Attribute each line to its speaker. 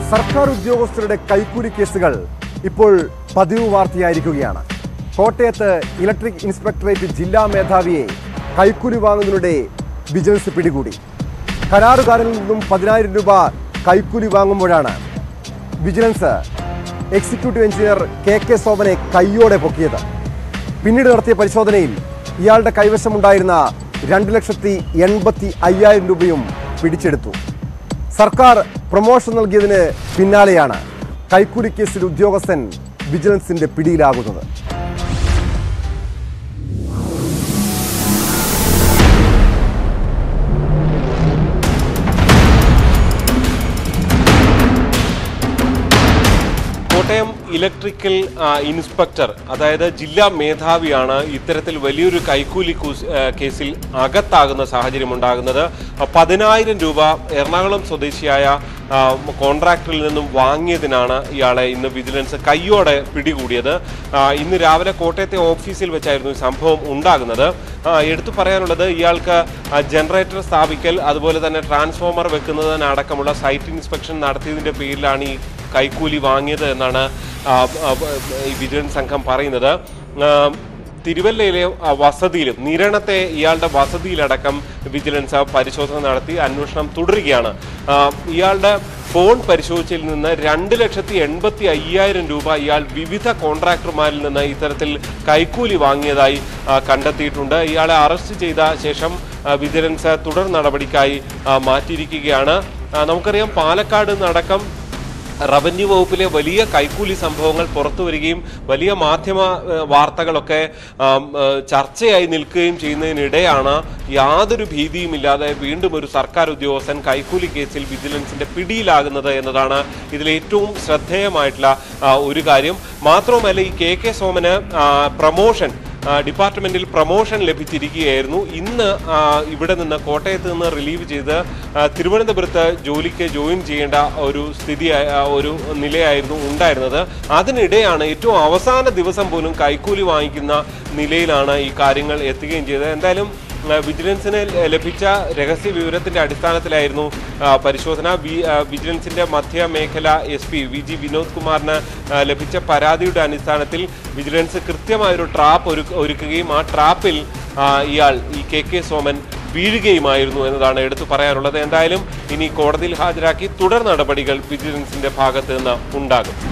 Speaker 1: സർക്കാർ ഉദ്യോഗസ്ഥരുടെ കൈക്കൂലി കേസുകൾ ഇപ്പോൾ പതിവ് വാർത്തയായിരിക്കുകയാണ്. കോട്ടയത്ത് ഇലക്ട്രിക് ഇൻസ്പെക്ടറേറ്റ് ജില്ലാ മേധാവിയെ കൈക്കൂലി വാങ്ങുന്നതിനിടെ വിജിലൻസ് പിടികൂടി. കരാറുകാരിൽ നിന്നും 10,000 രൂപ കൈക്കൂലി വാങ്ങുമ്പോഴാണ് വിജിലൻസ് എക്സിക്യൂട്ടീവ് എഞ്ചിനീയർ കെ സോമനെ കൈയോടെ പൊക്കിയത്. പിന്നീട് നടത്തിയ പരിശോധനയിൽ ഇയാളുടെ കൈവശമുണ്ടായിരുന്ന 2,85,000 രൂപയും പിടിച്ചെടുത്തു. സർക്കാർ പ്രൊമോഷൻ നൽകിയതിന് പിന്നാലെയാണ് കൈക്കൂലി കേസിൽ ഉദ്യോഗസ്ഥൻ വിജിലൻസിന്റെ പിടിയിലാകുന്നത്.
Speaker 2: കോട്ടയം ഇലക്ട്രിക്കൽ ഇൻസ്പെക്ടർ, അതായത് ജില്ലാ മേധാവിയാണ് ഇത്തരത്തിൽ വലിയൊരു കൈക്കൂലി കേസിൽ അകത്താകുന്ന സാഹചര്യം ഉണ്ടാകുന്നത്. 10,000 രൂപ എറണാകുളം സ്വദേശിയായ കോൺട്രാക്ടറിൽ നിന്നും വാങ്ങിയതിനാണ് ഇയാളെ ഇന്ന് വിജിലൻസ് കൈയോടെ പിടികൂടിയത്. ഇന്ന് രാവിലെ കോട്ടയത്തെ ഓഫീസിൽ വെച്ചായിരുന്നു ഈ സംഭവം ഉണ്ടാകുന്നത്. എടുത്തു പറയാനുള്ളത്, ഇയാൾക്ക് ജനറേറ്റർ സ്ഥാപിക്കൽ, അതുപോലെ തന്നെ ട്രാൻസ്ഫോമർ വെക്കുന്നതിനടക്കമുള്ള സൈറ്റ് ഇൻസ്പെക്ഷൻ നടത്തിയതിൻ്റെ പേരിലാണ് ഈ കൈക്കൂലി വാങ്ങിയത് എന്നാണ് ഈ വിജിലൻസ് സംഘം പറയുന്നത്. തിരുവല്ലയിലെ വസതിയിലും നിരണത്തെ ഇയാളുടെ വസതിയിലടക്കം വിജിലൻസ് പരിശോധന നടത്തി അന്വേഷണം തുടരുകയാണ്. ഇയാളുടെ ഫോൺ പരിശോധിച്ചതിൽ നിന്ന് 2,85,000 രൂപ ഇയാൾ വിവിധ കോൺട്രാക്ടർമാരിൽ നിന്ന് ഇത്തരത്തിൽ കൈക്കൂലി വാങ്ങിയതായി കണ്ടെത്തിയിട്ടുണ്ട്. ഇയാളെ അറസ്റ്റ് ചെയ്ത ശേഷം വിജിലൻസ് തുടർ നടപടിക്കായി മാറ്റിയിരിക്കുകയാണ്. നമുക്കറിയാം, പാലക്കാട് നടക്കം റവന്യൂ വകുപ്പിലെ വലിയ കൈക്കൂലി സംഭവങ്ങൾ പുറത്തു വരികയും വലിയ മാധ്യമ വാർത്തകളൊക്കെ ചർച്ചയായി നിൽക്കുകയും ചെയ്യുന്നതിനിടെയാണ് യാതൊരു ഭീതിയുമില്ലാതെ വീണ്ടും ഒരു സർക്കാർ ഉദ്യോഗസ്ഥൻ കൈക്കൂലി കേസിൽ വിജിലൻസിന്റെ പിടിയിലാകുന്നത് എന്നതാണ് ഇതിൽ ഏറ്റവും ശ്രദ്ധേയമായിട്ടുള്ള ഒരു കാര്യം. മാത്രവുമല്ല, ഈ കെ സോമന് പ്രമോഷൻ ഡിപ്പാർട്ട്മെന്റിൽ പ്രമോഷൻ ലഭിച്ചിരിക്കുകയായിരുന്നു. ഇന്ന് ഇവിടെ നിന്ന് കോട്ടയത്ത് നിന്ന് റിലീവ് ചെയ്ത് തിരുവനന്തപുരത്ത് ജോലിക്ക് ജോയിൻ ചെയ്യേണ്ട ഒരു ഒരു നിലയായിരുന്നു ഉണ്ടായിരുന്നത്. അതിനിടെയാണ് ഏറ്റവും അവസാന ദിവസം പോലും കൈക്കൂലി വാങ്ങിക്കുന്ന നിലയിലാണ് ഈ കാര്യങ്ങൾ എത്തുകയും ചെയ്തത്. എന്തായാലും വിജിലൻസിന് ലഭിച്ച രഹസ്യ വിവരത്തിന്റെ അടിസ്ഥാനത്തിലായിരുന്നു പരിശോധന. വിജിലൻസിന്റെ മധ്യ മേഖല SP VG വിനോദ് കുമാറിന് ലഭിച്ച പരാതിയുടെ അടിസ്ഥാനത്തിൽ വിജിലൻസ് കൃത്യമായൊരു ട്രാപ്പ് ഒരുക്കുകയും ആ ട്രാപ്പിൽ ഇയാൾ ഈ കെ സോമൻ വീഴുകയുമായിരുന്നു എന്നതാണ് എടുത്തു പറയാനുള്ളത്. എന്തായാലും ഇനി കോടതിയിൽ ഹാജരാക്കി തുടർ നടപടികൾ വിജിലൻസിന്റെ ഭാഗത്ത് നിന്ന് ഉണ്ടാകും.